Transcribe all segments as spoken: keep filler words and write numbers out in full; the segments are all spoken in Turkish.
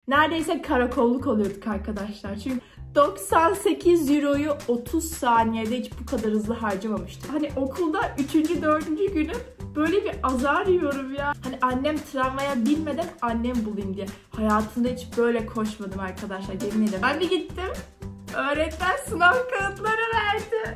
Neredeyse karakolluk oluyorduk arkadaşlar. Çünkü doksan sekiz euroyu otuz saniyede hiç bu kadar hızlı harcamamıştım. Hani okulda üçüncü dördüncü günüm böyle bir azar yiyorum ya. Hani annem tramvaya binmeden annem bulayım diye. Hayatımda hiç böyle koşmadım arkadaşlar, yemin ederim. Ben bir gittim. Öğretmen sınav kağıtları verdi.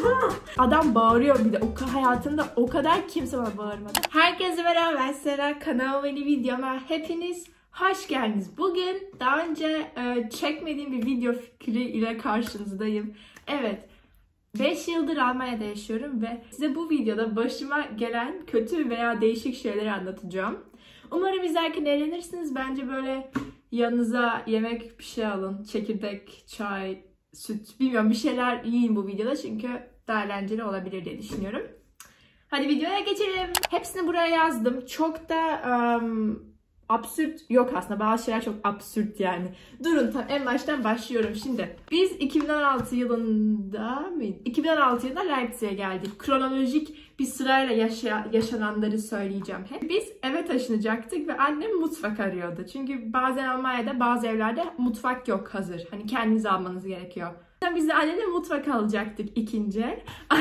Adam bağırıyor bir de. O hayatında o kadar kimse bana bağırmadı. Herkese merhaba, ben Sera. Kanalıma yeni videoma hepiniz hoş geldiniz. Bugün daha önce e, çekmediğim bir video fikri ile karşınızdayım. Evet, beş yıldır Almanya'da yaşıyorum ve size bu videoda başıma gelen kötü veya değişik şeyleri anlatacağım. Umarım izlerken eğlenirsiniz. Bence böyle yanınıza yemek bir şey alın. Çekirdek, çay, süt, bilmiyorum, bir şeyler yiyin bu videoda. Çünkü daha eğlenceli olabilir diye düşünüyorum. Hadi videoya geçelim. Hepsini buraya yazdım. Çok da um, absürt yok aslında. Bazı şeyler çok absürt yani. Durun, tam en baştan başlıyorum şimdi. Biz iki bin on altı yılında mıydı? iki bin on altı yılında Leipzig'e geldik. Kronolojik bir sırayla yaşa yaşananları söyleyeceğim hep. Biz eve taşınacaktık ve annem mutfak arıyordu. Çünkü bazen Almanya'da bazı evlerde mutfak yok hazır. Hani kendiniz almanız gerekiyor. Biz de annemle mutfak alacaktık ikinci el.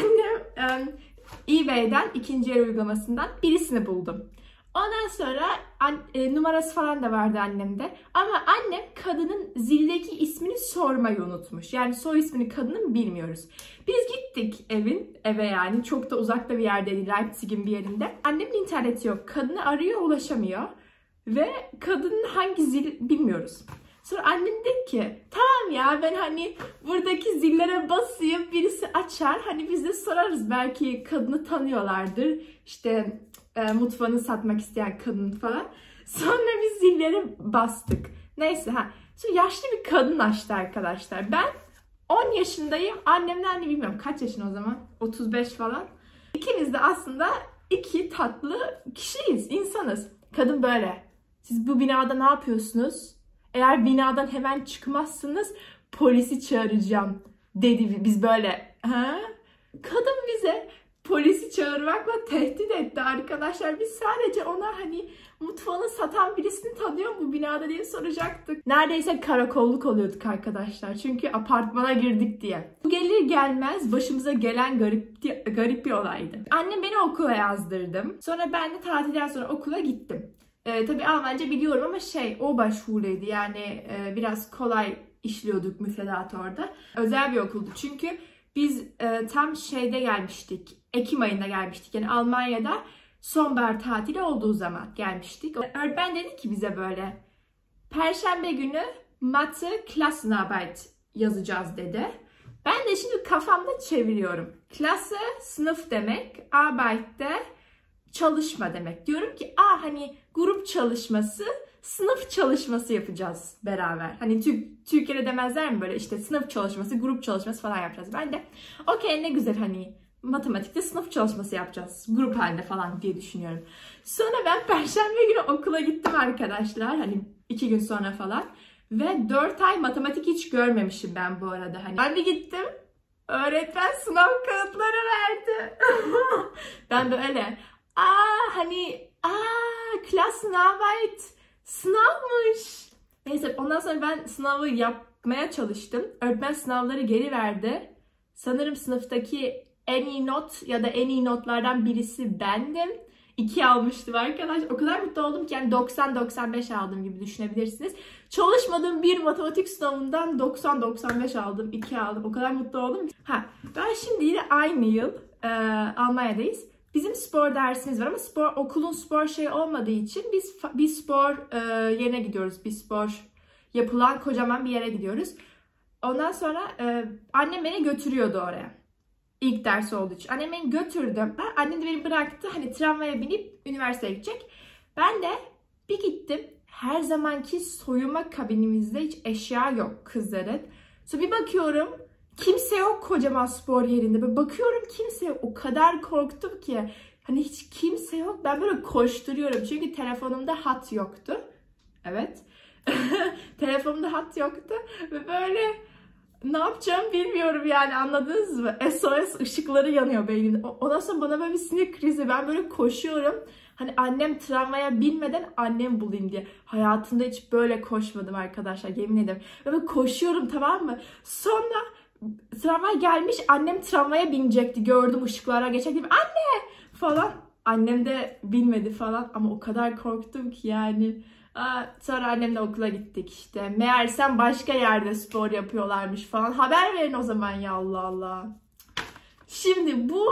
Annem um, eBay'den ikinci el uygulamasından birisini buldum. Ondan sonra e, numarası falan da vardı annemde. Ama annem kadının zildeki ismini sormayı unutmuş. Yani soy ismini kadının bilmiyoruz. Biz gittik evin, eve yani. Çok da uzakta bir yerdeydi, Leipzig'in bir yerinde. Annemin interneti yok. Kadını arıyor, ulaşamıyor. Ve kadının hangi zil bilmiyoruz. Sonra annem dedi ki, tamam ya ben hani buradaki zillere basayım, birisi açar. Hani biz de sorarız, belki kadını tanıyorlardır. İşte e, mutfağını satmak isteyen kadın falan. Sonra biz zillere bastık. Neyse ha. Şimdi yaşlı bir kadın açtı arkadaşlar. Ben on yaşındayım. Annemden de bilmiyorum kaç yaşında o zaman. otuz beş falan. İkimiz de aslında iki tatlı kişiyiz, insanız. Kadın böyle. Siz bu binada ne yapıyorsunuz? Eğer binadan hemen çıkmazsınız polisi çağıracağım dedi. Biz böyle ha? Kadın bize polisi çağırmakla tehdit etti arkadaşlar. Biz sadece ona hani mutfağını satan birisini tanıyor mu binada diye soracaktık. Neredeyse karakolluk oluyorduk arkadaşlar. Çünkü apartmana girdik diye. Bu gelir gelmez başımıza gelen garip, garip bir olaydı. Annem beni okula yazdırdım. Sonra ben de tatilden sonra okula gittim. Ee, tabii Almanca biliyorum ama şey, o başvuruydu yani e, biraz kolay işliyorduk müfredatı orada. Özel bir okuldu çünkü biz e, tam şeyde gelmiştik, Ekim ayında gelmiştik. Yani Almanya'da sonbahar tatili olduğu zaman gelmiştik. Öğretmen dedi ki bize böyle, Perşembe günü Mathe Klassenarbeit yazacağız dedi. Ben de şimdi kafamda çeviriyorum. Klasse sınıf demek, Arbeit de çalışma demek. Diyorum ki aa hani grup çalışması, sınıf çalışması yapacağız beraber. Hani Türkiye'de demezler mi böyle işte sınıf çalışması, grup çalışması falan yapacağız. Ben de okey ne güzel hani matematikte sınıf çalışması yapacağız. Grup halinde falan diye düşünüyorum. Sonra ben Perşembe günü okula gittim arkadaşlar. Hani iki gün sonra falan. Ve dört ay matematik hiç görmemişim ben bu arada. Hani ben bir gittim. Öğretmen sınav kağıtları verdi. Ben böyle aa hani aa Klassenarbeit sınavmış. Neyse ondan sonra ben sınavı yapmaya çalıştım. Öğretmen sınavları geri verdi. Sanırım sınıftaki en iyi not ya da en iyi notlardan birisi bendim. iki almıştım arkadaş. O kadar mutlu oldum ki yani doksan doksan beş aldım gibi düşünebilirsiniz. Çalışmadığım bir matematik sınavından doksan doksan beş aldım, iki aldım. O kadar mutlu oldum. Ha, ben şimdi yine aynı yıl e, Almanya'dayız. Bizim spor dersimiz var ama spor okulun spor şeyi olmadığı için biz bir spor e, yerine gidiyoruz. Bir spor yapılan kocaman bir yere gidiyoruz. Ondan sonra e, annem beni götürüyordu oraya. İlk ders olduğu için. Annem beni götürdü. Ben, annem de beni bıraktı. Hani tramvaya binip üniversiteye gidecek. Ben de bir gittim. Her zamanki soyunma kabinimizde hiç eşya yok kızların. Sonra bir bakıyorum. Kimse yok kocaman spor yerinde. Böyle bakıyorum kimse yok. O kadar korktum ki. Hani hiç kimse yok. Ben böyle koşturuyorum. Çünkü telefonumda hat yoktu. Evet. Telefonumda hat yoktu. Ve böyle ne yapacağımı bilmiyorum yani, anladınız mı? S O S ışıkları yanıyor beynimde. Ondan sonra bana böyle bir sinir krizi. Ben böyle koşuyorum. Hani annem tramvaya binmeden annem bulayım diye. Hayatımda hiç böyle koşmadım arkadaşlar, yemin ederim. Böyle koşuyorum, tamam mı? Sonra tramvay gelmiş, annem tramvaya binecekti. Gördüm ışıklara geçecektim. Anne falan. Annem de binmedi falan ama o kadar korktum ki yani. Aa, sonra annemle okula gittik işte. Meğersem başka yerde spor yapıyorlarmış falan. Haber verin o zaman ya, Allah Allah. Şimdi bu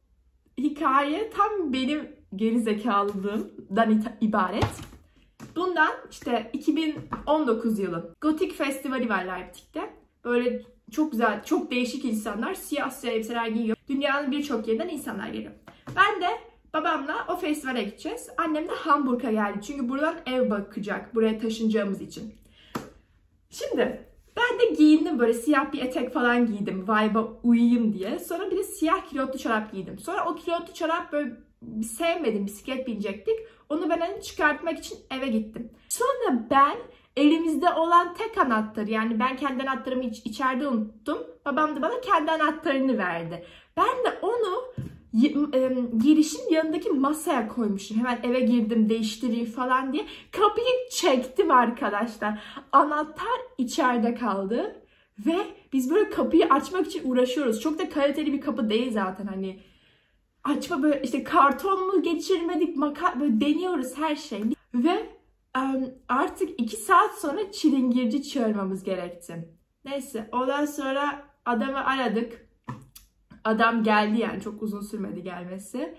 hikaye tam benim gerizekalılığımdan ibaret. Bundan işte iki bin on dokuz yılı Gotik Festivali var Leipzig'te. Böyle çok güzel, çok değişik insanlar siyah siyah elbiseler giyiyor. Dünyanın birçok yerinden insanlar geliyor. Ben de babamla o festivale gideceğiz. Annem de Hamburg'a geldi. Çünkü buradan ev bakacak. Buraya taşınacağımız için. Şimdi ben de giyindim, böyle siyah bir etek falan giydim. Vibe'a uyuyayım diye. Sonra bir de siyah kilotlu çorap giydim. Sonra o kilotlu çorap böyle sevmedim. Bisiklet binecektik. Onu ben hani çıkartmak için eve gittim. Sonra ben elimizde olan tek anahtarı, yani ben kendi anahtarımı iç, içeride unuttum. Babam da bana kendi anahtarını verdi. Ben de onu girişin yanındaki masaya koymuşum. Hemen eve girdim değiştireyim falan diye. Kapıyı çektim arkadaşlar. Anahtar içeride kaldı. Ve biz böyle kapıyı açmak için uğraşıyoruz. Çok da kaliteli bir kapı değil zaten, hani. Açma böyle işte, karton mu geçirmedik, maka böyle deniyoruz her şey. Ve um, artık iki saat sonra çilingirci çağırmamız gerekti. Neyse, ondan sonra adamı aradık. Adam geldi, yani çok uzun sürmedi gelmesi.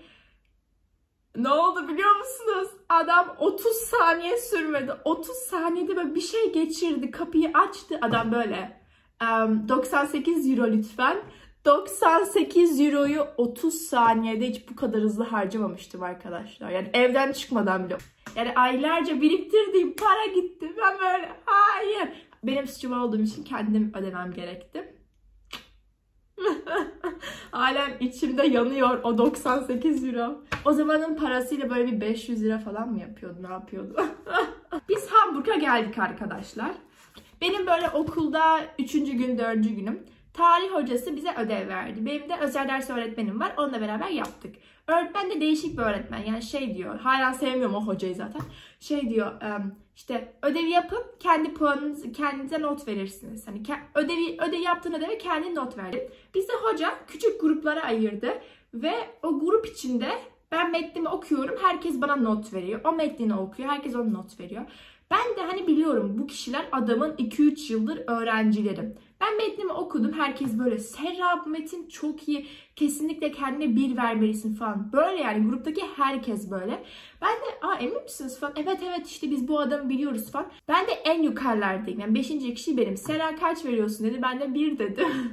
Ne oldu biliyor musunuz? Adam otuz saniye sürmedi. otuz saniyede böyle bir şey geçirdi. Kapıyı açtı. Adam böyle um, doksan sekiz euro lütfen. doksan sekiz euroyu otuz saniyede hiç bu kadar hızlı harcamamıştım arkadaşlar. Yani evden çıkmadan bile. Yani aylarca biriktirdiğim para gitti. Ben böyle hayır. Benim suçum olduğum için kendim ödemem gerekti. Halen içimde yanıyor o doksan sekiz euro. O zamanın parasıyla böyle bir beş yüz lira falan mı yapıyordu? Ne yapıyordu? Biz Hamburg'a geldik arkadaşlar. Benim böyle okulda üçüncü gün, dördüncü günüm. Tarih hocası bize ödev verdi. Benim de özel ders öğretmenim var. Onunla beraber yaptık. Öğretmen de değişik bir öğretmen. Yani şey diyor. Hala sevmiyorum o hocayı zaten. Şey diyor. İşte ödevi yapın. Kendi puanınızı, kendinize not verirsiniz. Hani ödevi ödevi yaptığın ödeve kendi not verdi. Bizde hoca küçük gruplara ayırdı. Ve o grup içinde ben metnimi okuyorum. Herkes bana not veriyor. O metnini okuyor. Herkes ona not veriyor. Ben de hani biliyorum bu kişiler adamın iki üç yıldır öğrencilerim. Ben metnimi okudum. Herkes böyle Serra bu metin çok iyi. Kesinlikle kendine bir vermelisin falan. Böyle yani gruptaki herkes böyle. Ben de aa emin misiniz falan. Evet evet işte biz bu adamı biliyoruz falan. Ben de en yukarılardayım. Yani beşinci kişi benim. Serra kaç veriyorsun dedi. Ben de bir dedim.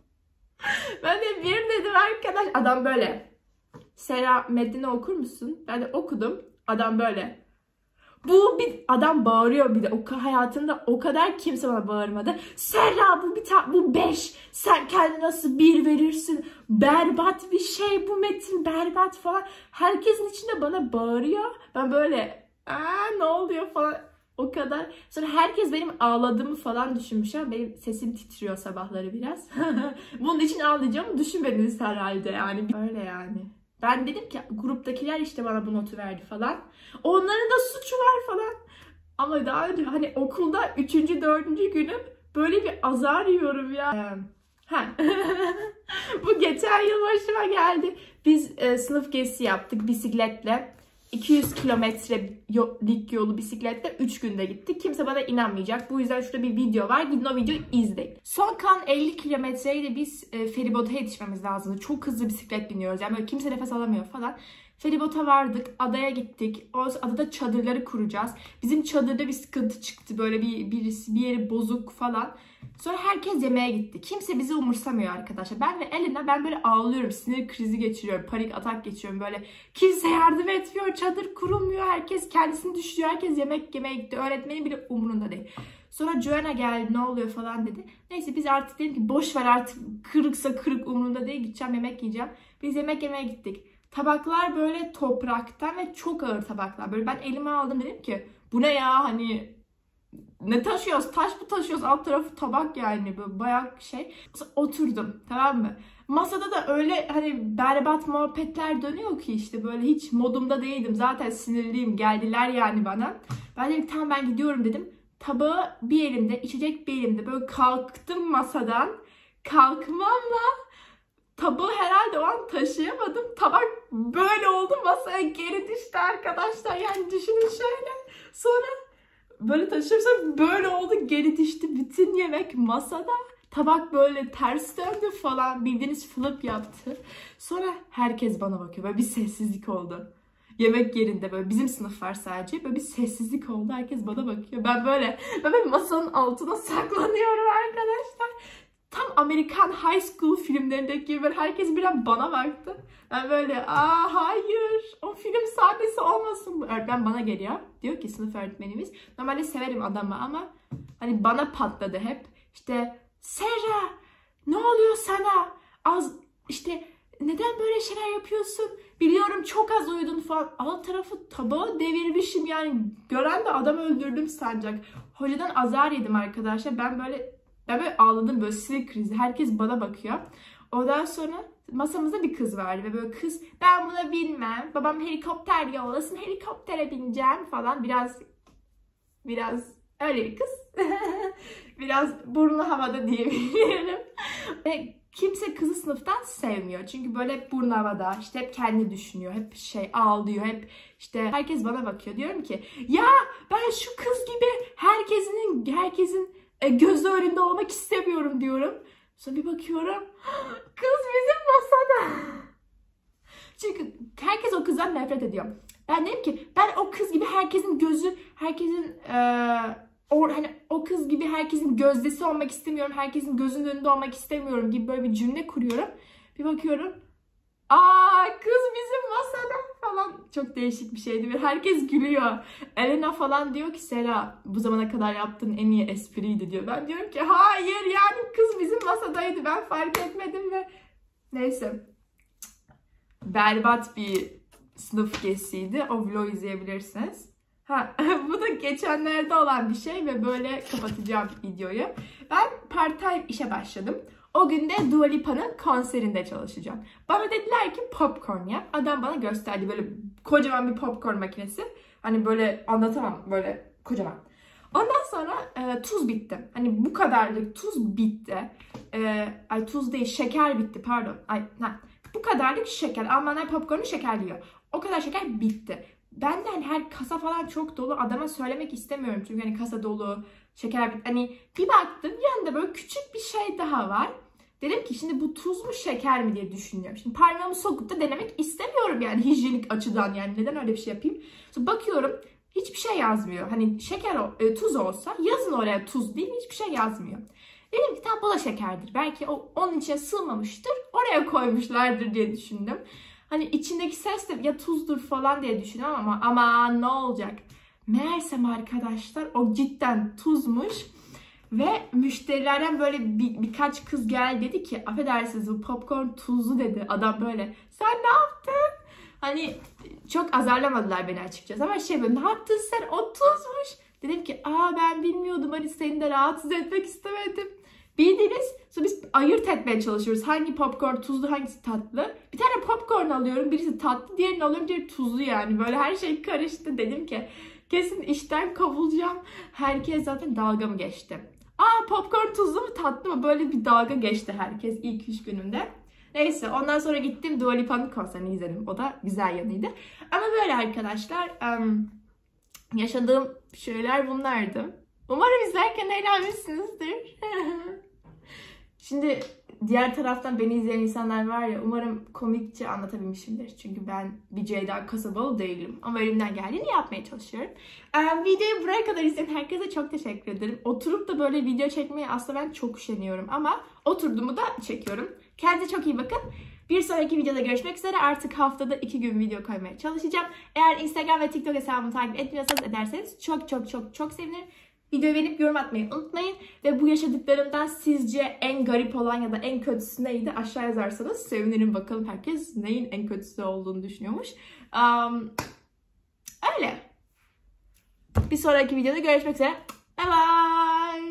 Ben de bir dedim arkadaş. Adam böyle. Serra metnini okur musun? Ben de okudum. Adam böyle. Bu bir adam bağırıyor bir de. O hayatımda o kadar kimse bana bağırmadı. Serra bu bir tane bu beş. Sen kendine nasıl bir verirsin? Berbat bir şey bu metin, berbat falan. Herkesin içinde bana bağırıyor. Ben böyle aa ne oluyor falan. O kadar. Sonra herkes benim ağladığımı falan düşünmüş. Ha. Benim sesim titriyor sabahları biraz. Bunun için ağlayacağımı düşünmediniz herhalde yani. Öyle yani. Ben dedim ki gruptakiler işte bana bu notu verdi falan. Onların da suçu var falan. Ama daha önce hani okulda üçüncü, dördüncü günüm böyle bir azar yiyorum ya. Ha. Bu geçen yıl başıma geldi. Biz e, sınıf gezisi yaptık bisikletle. iki yüz kilometrelik yolu bisikletle üç günde gittik. Kimse bana inanmayacak. Bu yüzden şurada bir video var. Gidin o videoyu izleyin. Son kalan elli kilometreyi de biz e, feribota yetişmemiz lazımdı. Çok hızlı bisiklet biniyoruz. Yani böyle kimse nefes alamıyor falan. Feribota vardık. Adaya gittik. O adada çadırları kuracağız. Bizim çadırda bir sıkıntı çıktı. Böyle bir, birisi, bir yeri bozuk falan. Sonra herkes yemeğe gitti. Kimse bizi umursamıyor arkadaşlar. Ben ve Elena ben böyle ağlıyorum. Sinir krizi geçiriyorum. Panik atak geçiriyorum. Böyle kimse yardım etmiyor. Çadır kurulmuyor. Herkes kendisini düşürüyor. Herkes yemek yemeye gitti. Öğretmenin bile umurunda değil. Sonra Joanna geldi. Ne oluyor falan dedi. Neyse biz artık dedim ki boş ver artık. Kırıksa kırık umurunda değil. Gideceğim yemek yiyeceğim. Biz yemek yemeye gittik. Tabaklar böyle topraktan ve çok ağır tabaklar. Böyle ben elime aldım dedim ki bu ne ya hani ne taşıyoruz? Taş mı taşıyoruz? Alt tarafı tabak yani. Böyle bayağı şey. Oturdum, tamam mı? Masada da öyle hani berbat muhabbetler dönüyor ki işte böyle hiç modumda değildim. Zaten sinirliyim. Geldiler yani bana. Ben dedim tamam ben gidiyorum dedim. Tabağı bir elimde, içecek bir elimde. Böyle kalktım masadan. Kalkmamla tabağı herhalde o an taşıyamadım. Tabak böyle oldu, masaya geri düştü arkadaşlar. Yani düşünün şöyle. Sonra böyle taşırsam böyle oldu, geri düştü. Bütün yemek masada. Tabak böyle ters döndü falan. Bildiğiniz flip yaptı. Sonra herkes bana bakıyor. Böyle bir sessizlik oldu. Yemek yerinde böyle bizim sınıf var sadece. Böyle bir sessizlik oldu. Herkes bana bakıyor. Ben böyle, ben böyle masanın altına saklanıyorum arkadaşlar. Tam Amerikan high school filmlerindeki gibi böyle herkes birden bana baktı. Ben böyle aa hayır o film sahnesi olmasın. Öğretmen bana geliyor. Diyor ki sınıf öğretmenimiz. Normalde severim adamı ama hani bana patladı hep. İşte Serra ne oluyor sana? Az işte neden böyle şeyler yapıyorsun? Biliyorum çok az uyudun falan. Alt tarafı tabağı devirmişim yani. Gören de adam öldürdüm sanacak. Hocadan azar yedim arkadaşlar. Ben böyle ben böyle ağladım, böyle sinir krizi. Herkes bana bakıyor. Ondan sonra masamızda bir kız vardı ve böyle kız ben buna binmem. Babam helikopter yollasın, helikoptere bineceğim falan. Biraz biraz öyle bir kız. Biraz burnu havada diyebilirim. Ve kimse kızı sınıftan sevmiyor. Çünkü böyle hep burnu havada, işte hep kendi düşünüyor, hep şey ağlıyor, hep işte herkes bana bakıyor. Diyorum ki ya ben şu kız gibi herkesin herkesin gözü önünde olmak istemiyorum diyorum. Sonra bir bakıyorum kız bizim masada. Çünkü herkes o kızdan nefret ediyor. Ben dedim ki ben o kız gibi herkesin gözü, herkesin ee, o, hani o kız gibi herkesin gözdesi olmak istemiyorum. Herkesin gözünün önünde olmak istemiyorum gibi böyle bir cümle kuruyorum. Bir bakıyorum. Aa kız bizim masada falan. Çok değişik bir şeydi ve herkes gülüyor. Elena falan diyor ki Sera bu zamana kadar yaptığın en iyi espriydi diyor. Ben diyorum ki hayır yani kız bizim masadaydı ben fark etmedim ve neyse. Berbat bir sınıf gezisiydi. O vlogu izleyebilirsiniz. Ha, bu da geçenlerde olan bir şey ve böyle kapatacağım videoyu. Ben part-time işe başladım. O gün de Dua Lipa'nın konserinde çalışacağım. Bana dediler ki popcorn yap. Adam bana gösterdi böyle kocaman bir popcorn makinesi. Hani böyle anlatamam böyle kocaman. Ondan sonra e, tuz bitti. Hani bu kadarlık tuz bitti. E, ay tuz değil şeker bitti pardon. Ay ha, bu kadarlık şeker. Almanlar popcornu şekerliyor. O kadar şeker bitti. Benden her kasa falan çok dolu. Adama söylemek istemiyorum çünkü hani kasa dolu, şeker bitti. Hani bir baktım yanında böyle küçük bir şey daha var. Dedim ki şimdi bu tuz mu şeker mi diye düşünüyorum. Şimdi parmağımı sokup da denemek istemiyorum yani hijyenik açıdan yani neden öyle bir şey yapayım. Sonra bakıyorum hiçbir şey yazmıyor. Hani şeker e, tuz olsa yazın oraya tuz değil hiçbir şey yazmıyor. Dedim ki tamam bu da şekerdir. Belki o onun içine sığmamıştır. Oraya koymuşlardır diye düşündüm. Hani içindeki ses de ya tuzdur falan diye düşünüyorum ama aman ne olacak. Meğersem arkadaşlar o cidden tuzmuş. Ve müşterilerden böyle bir, birkaç kız geldi dedi ki affedersiniz bu popcorn tuzlu dedi. Adam böyle sen ne yaptın? Hani çok azarlamadılar beni açıkçası ama şey böyle ne yaptın sen o tuzmuş. Dedim ki aa ben bilmiyordum hani seni de rahatsız etmek istemedim. Bildiniz. Sonra biz ayırt etmeye çalışıyoruz. Hangi popcorn tuzlu hangisi tatlı. Bir tane popcorn alıyorum birisi tatlı diğerini alıyorum diğeri tuzlu yani. Böyle her şey karıştı dedim ki kesin işten kovulacağım. Herkes zaten dalga mı geçti. Aa popcorn tuzlu mu tatlı mı? Böyle bir dalga geçti herkes ilk üç gününde. Neyse ondan sonra gittim Dua Lipa'nın konserini izledim. O da güzel yanıydı. Ama böyle arkadaşlar um, yaşadığım şeyler bunlardı. Umarım izlerken eğlenmişsinizdir. Şimdi diğer taraftan beni izleyen insanlar var ya umarım komikçe anlatabilmişimdir. Çünkü ben bir Ceyda Kasabalı değilim. Ama elimden geldiğini yapmaya çalışıyorum. Ee, videoyu buraya kadar izleyen herkese çok teşekkür ederim. Oturup da böyle video çekmeye aslında ben çok üşeniyorum. Ama oturduğumu da çekiyorum. Kendinize çok iyi bakın. Bir sonraki videoda görüşmek üzere. Artık haftada iki gün video koymaya çalışacağım. Eğer Instagram ve TikTok hesabımı takip etmiyorsanız ederseniz çok çok çok çok sevinirim. Videoyu beğenip yorum atmayı unutmayın. Ve bu yaşadıklarımdan sizce en garip olan ya da en kötüsü neydi? Aşağı yazarsanız sevinirim bakalım herkes neyin en kötüsü olduğunu düşünüyormuş. Um, öyle. Bir sonraki videoda görüşmek üzere. Bye bye.